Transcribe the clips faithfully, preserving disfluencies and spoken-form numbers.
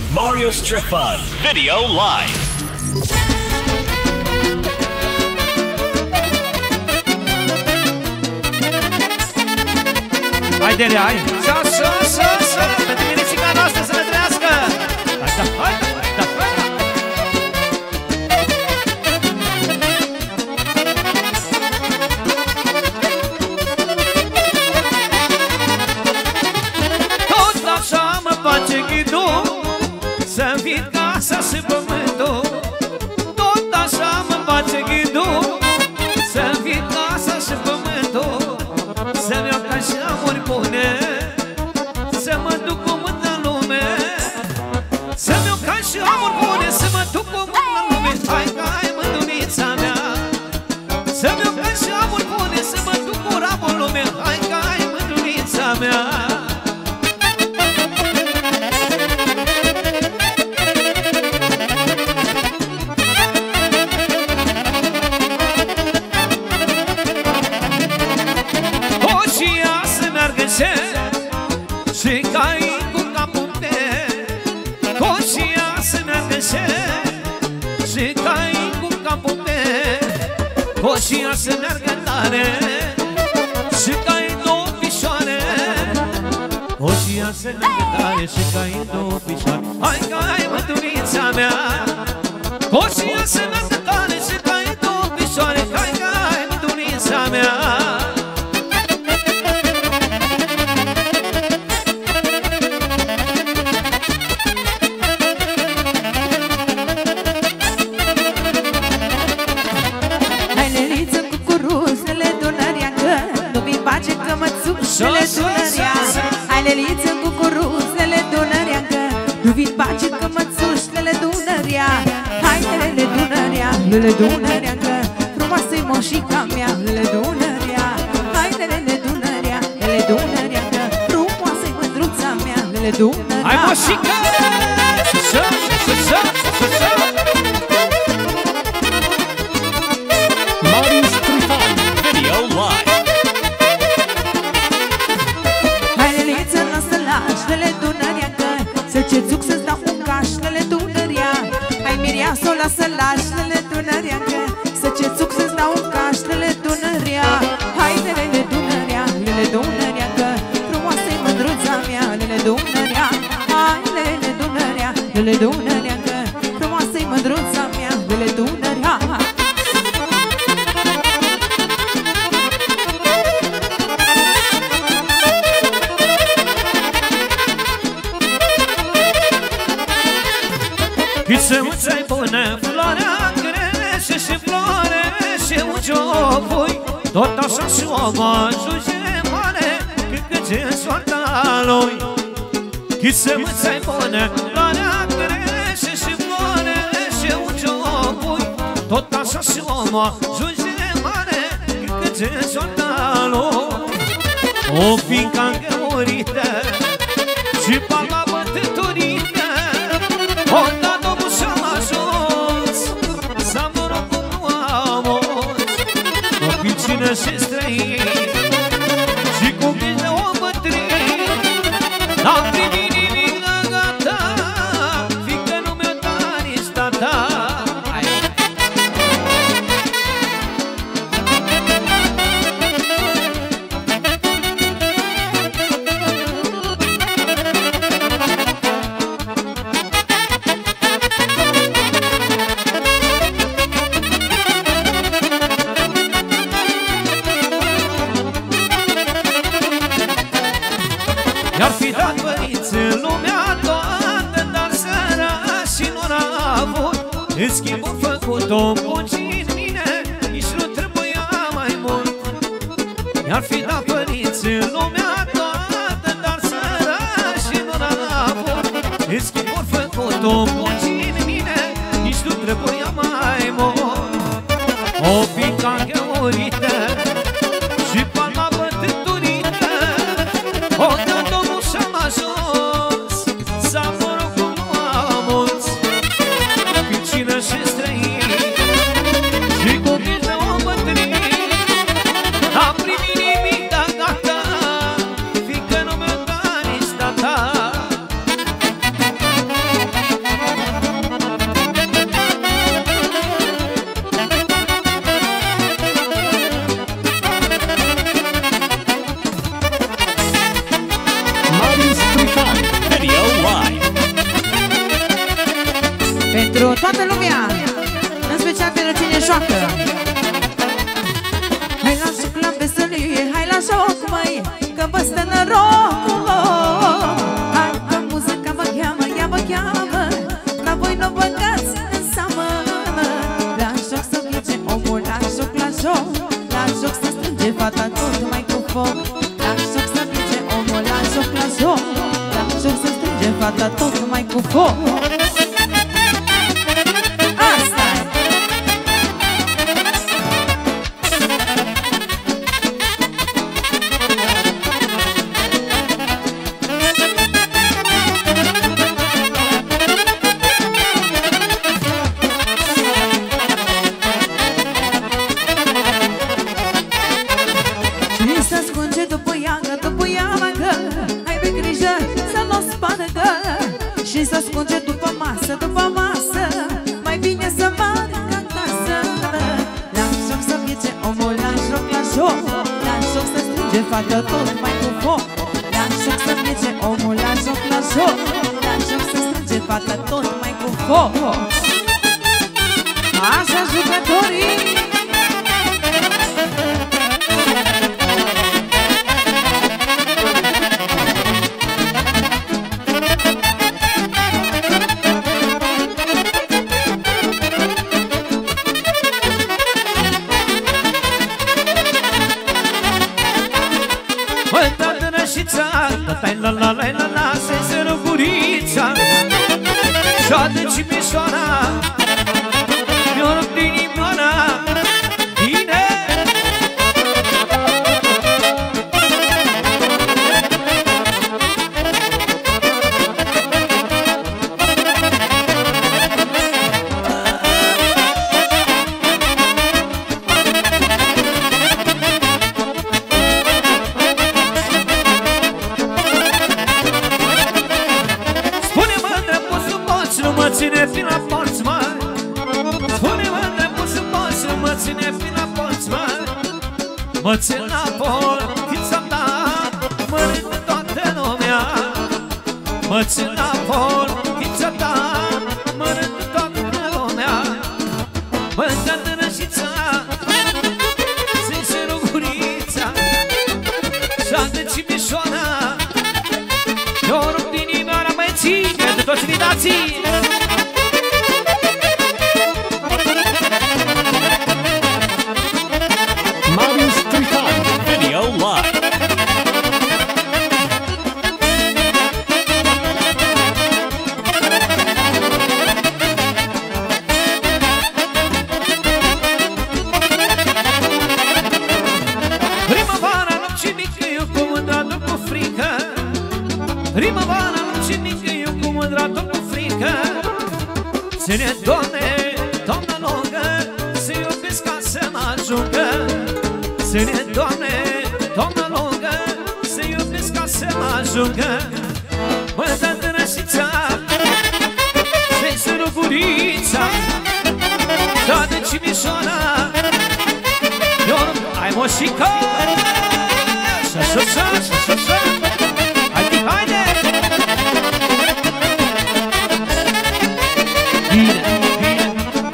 Mario Strifan Video Live. Haide, hai! Să, să, să, să! Pentru minicica noastră să ne trăiască! Hai, da, hai, da, hai, da, hai, da! Tot așa mă face ghidul să vin casa și pământul. Tot așa mă face ghidul să vin casa și pământul. Să-mi iau ca și amori bune, să mă duc cu mânt în lume. Să-mi iau ca și amori bune, să mă duc cu mânt în lume. Hai că ai mândunița mea. Să-mi iau ca și amori bune, să mă duc cu ramul în lume. Hai că ai mândunița mea. Și cai cu capul pe coșia să meargă și cai cu capul pe coșia să meargă tare și cai două pișoare. Coșia să meargă tare și cai două pișoare. Hai că ai mândunița mea. Coșia să meargă tare și cai două pișoare. Hai că ai mândunița mea. Dunărea, hai leliță cu curuzele Dunăreancă, nu vin pace că mățușlele Dunărea. Hai lele Dunărea, lele Dunăreancă, frumoasă-i moșica mea, lele Dunărea. Hai lele Dunărea, lele Dunăreancă, frumoasă-i mândruța mea, lele Dunărea. Hai moșica! Să, să, să, să, să! Mario Strifan Video Live. Lele Dunăreancă, să ce țuc să-ți dau un caș, lele Dunărea. Hai Miria s-o lasă lași, lele Dunăreancă, să ce țuc să-ți dau un caș, lele Dunărea. Hai lele Dunărea, lele Dunăreancă, frumoasă-i mândruța mea, lele Dunărea. Hai lele Dunărea, lele Dunăreancă, frumoasă-i mândruța mea, lele Dunărea. Să uți-ai bună, floarea crește și florește un ciopui. Tot așa și omul ajunge mare, cât că ce soarta lui. Chit să uți-ai bună, floarea crește și florește un ciopui. Tot așa și omul ajunge mare, cât că ce soarta lui. O fiincă îngăurită și palma bătătorită, o dat și străini și cu grijă o bătrâni. N-am primit nimic la gata, fiindcă lumea ta ești tata. I-ar fi dat părinți în lumea toată, dar sărașii nu n-a avut. În schimbul făcut-o puțin mine, nici nu trebuia mai mult. I-ar fi dat părinți în lumea toată, dar sărașii nu n-a avut. În schimbul făcut-o puțin mine, nici nu trebuia mai mult. O fiincă îngheurită și palma bătătorită, o dat jos, s-a mărut cum nu am mulți, picină și străini și cu grijă o bătrâni. N-am primit nimic, dar gata, fiindcă nu mi-o da nici tata. fată tot mai cu foc. Asta-i! Și se ascunge după iangă, după iangă, hai de grijă să nu spargă. Și se ascunge după masă, după masă, mai bine să meargă acasă. La joc să merge omul, la joc, la joc, la joc să strânge fata tot mai cu foc. La joc să merge omul, la joc, la joc, la joc să strânge fata tot mai cu foc. Așa jucătorii! Tai la la la la la, se zără gurița și-o-adă Cimișoara, mi-o rup din inimioara. Bine! Ține fin la porți, mă. Spune-mă de poți să poți, mă ține fin la porți, mă. Mă țin la portița ta, mă rând toată lumea. Mă țin la portița ta, mă rând toată lumea. Mă-ntă tânășița, sinceră gurița și-a-de Cimișoara, eu rup din inimioara, mă ține de toți invitații. Primăvara nu-ți mică, eu cu mândra tot cu frică. Ține, Doamne, Doamna lungă, să iubesc ca să mă ajungă. Ține, Doamne, Doamna lungă, să iubesc ca să mă ajungă. Mă dă tânășița, să-i sără gurița, da de Cimișoara, eu nu... Hai, moșică! Șa-șa-șa, șa-șa-șa! Haide, haide! Bine, bine!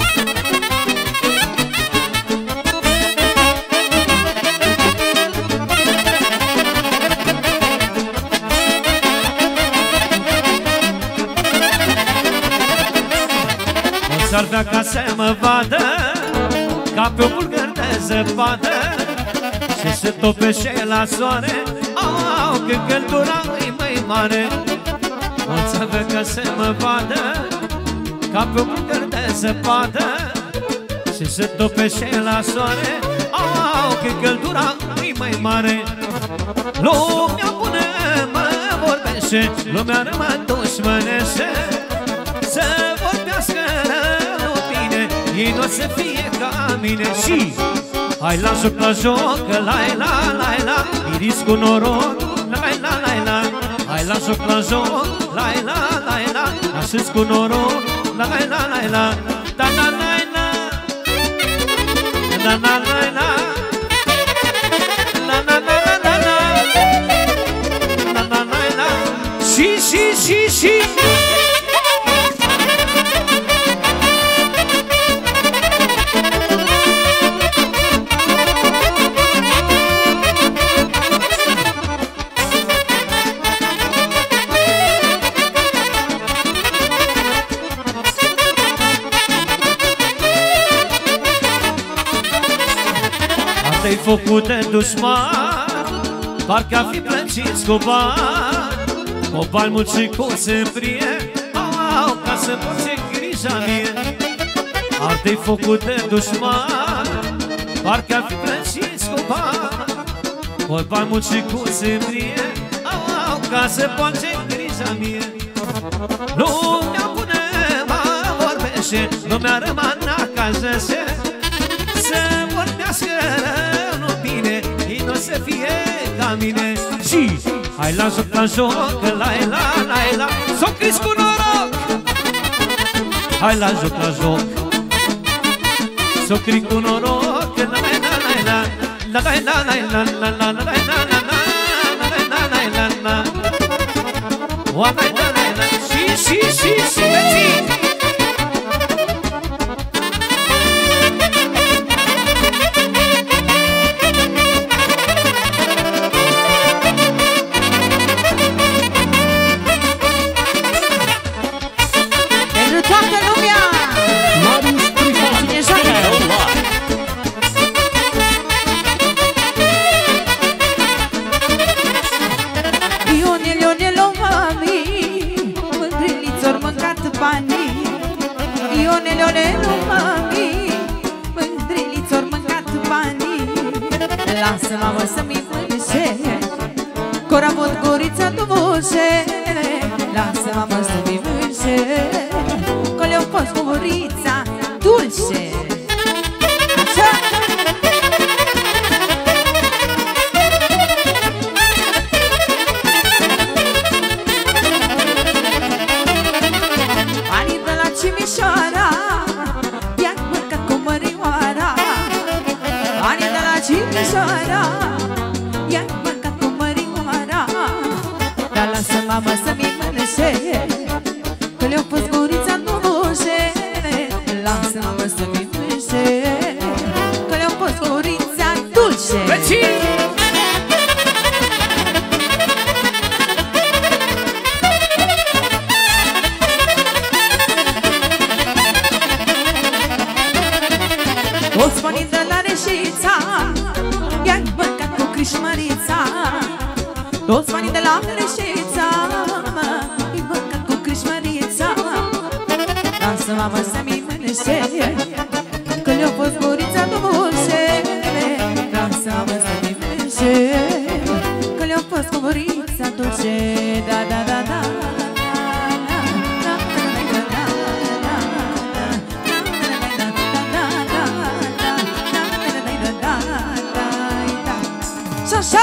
O s-ar vrea ca să mă vadă ca pe un bulgăr de zăpadă și se topește la soare. Au, că căldura îi mai mare. O-ți avea ca să mă vadă ca pe un bulgăr de zăpadă și se topește la soare. Au, că căldura îi mai mare. Lumea bună mă vorbește, lumea rău mă dușmănește. Să vorbească rău bine, ei nu o să fie ca mine. Și hai la joc, la joc, lai la, lai la, iris cu noroc, lai la, lai la. Hai la joc, la joc, lai la, lai la, așa-ți cu noroc, lai la, lai la. Da, la, lai la, da, la, lai la, la, la, la, la, la, la, la, lai la. Și, și, și, și te-ai făcut de dușman, parcă-a fi plăciți cu bani. Cu bani mulți și cu sâmbrie, au, au, ca să poți grija mie. Ardei focul de dușman, parcă ar fi plăciți cu bani. Cu bani mulți și cu sâmbrie, au, au, ca să poți grija mie. Lumea bună mă vorbește, lumea rămână ca zăse. Să vorbească nu bine, ei nu o să fie ca mine. Și hai la joc, la joc, la la la la, s-o cris cu noroc. Hai la joc, la joc, s-o cris cu noroc. La la la la la la la la la la la la la la la. Oameni la la la, și și și și vecini. Lasă, mamă, să-mi mânșe, cora văd gurița tu voșe. Lasă, mamă, să-mi mânșe, că le-au fost gurița dulce. Așa! Anii de la Cimișoara i-am mâncat cu mărioara. Anii de la Cimișoara i-am mâncat cu mărioara. Dar lasă, mamă, să-mi mănășe, că le-au pus gurița în ușe. Lasă, mamă, să-mi mănășe, că le-au pus gurița dulce. Toți banii de la Reșița i-am mâncat cu crișmărița. Toți banii de la Reșița i-am mâncat cu crișmărița. Lasă, mamă, să-mi mănășe, că le-au pus gurița dulce. Lasă, mamă, să-mi mănășe, că le-au pus gurița dulce. Da, da, da, da. Așa!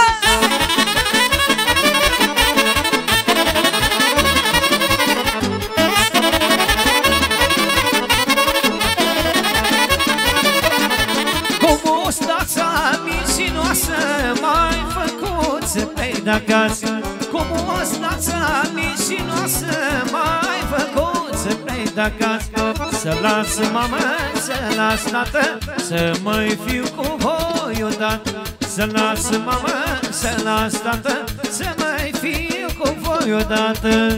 Cum o stața mincinoasă m-ai făcut să plec de acasă. Cum o stața mincinoasă m-ai făcut să plec de acasă. Să las mamă, să las tată, să mai fiu cu voi odată. Să las mamă, să las tată, să mai fiu cu voi odată.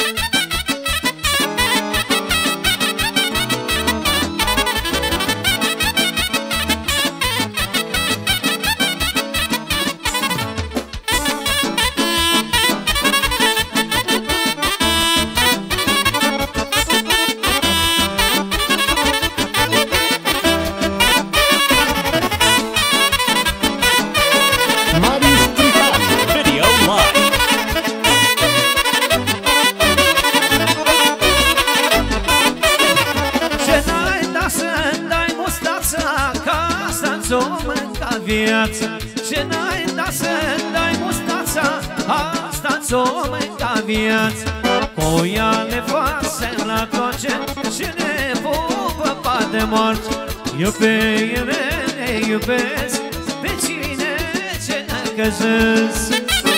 Viața. Ce n-ai dat să dai mustața, asta ți-o mânca viața. Cu ea ne facem la toce și ne pupă pa de moarte. Eu pe ele ne iubesc, pe cine ce necăjesc.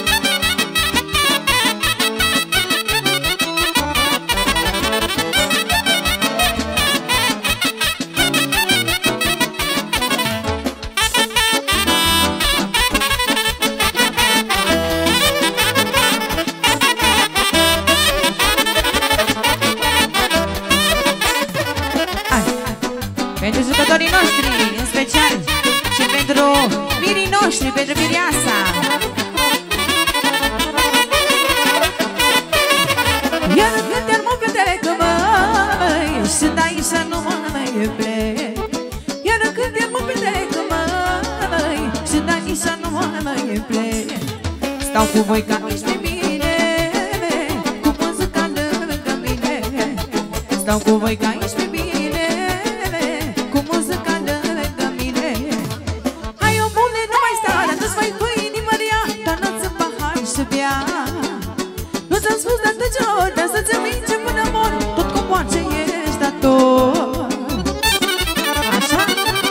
Pentru jucătorii noștri, în special, și pentru mirii noștri, pentru Miriasa. Stau cu voi ca niște bine, cu muzica lângă mine. Stau cu voi ca niște bine, cu muzica lângă mine. Hai o bune, nu mai sta, dar nu-ți mai cu inimă rea, dar nu-ți în pahar și bea. Nu ți-am spus de atâția ori, dar să-ți amince până mor, tot cu moarce ești dator. Așa?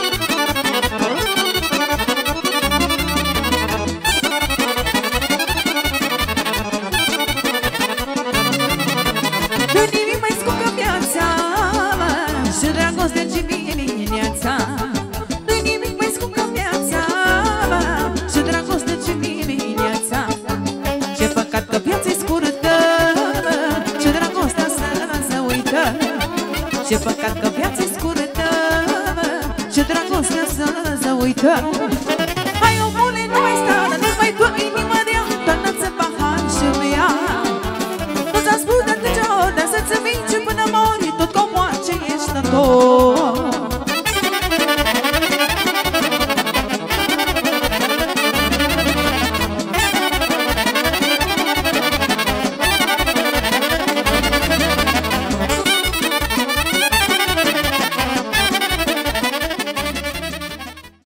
Nu nimic mai scump ca viața, și dragostea ce vine dimineața. Nu nimic mai scump ca viața, și dragostea ce vine dimineața. Ce păcat că viața-i scurtă, și dragostea să se uită. Ce păcat că viața-i scurtă, și dragostea să se uită. Hai omule, nu mai sta, dar nu mai dă inima rea, doar n-ți pahar